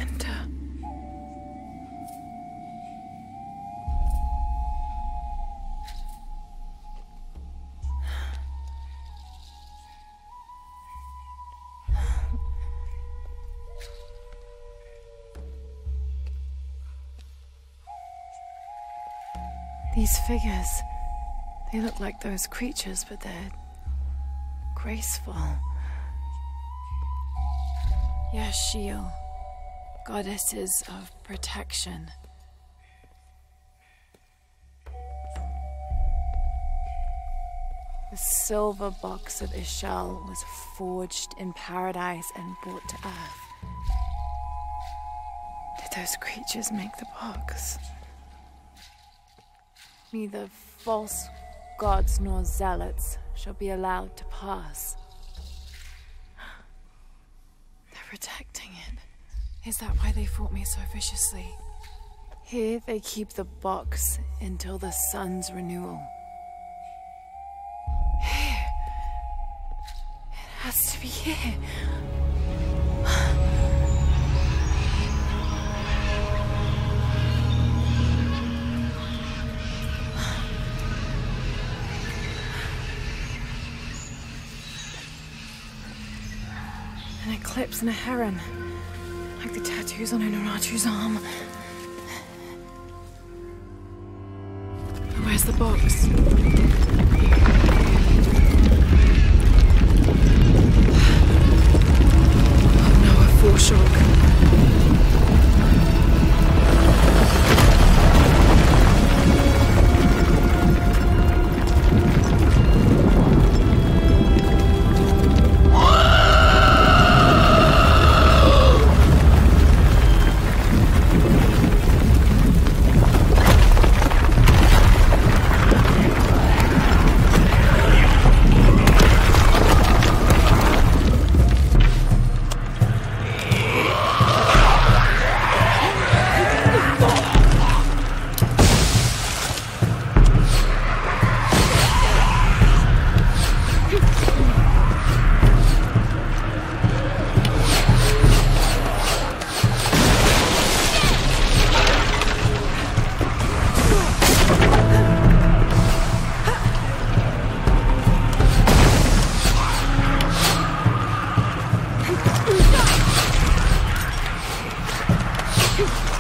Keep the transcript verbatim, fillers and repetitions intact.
enter. These figures, they look like those creatures, but they're graceful. Yashil, goddesses of protection. The silver box of Ishal was forged in paradise and brought to Earth. Did those creatures make the box? Neither false gods nor zealots shall be allowed to pass. They're protecting it. Is that why they fought me so viciously? Here they keep the box until the sun's renewal. Here. It has to be here. An eclipse and a heron, like the tattoos on Unuratu's arm. Where's the box? Oh no, a foreshock. Phew!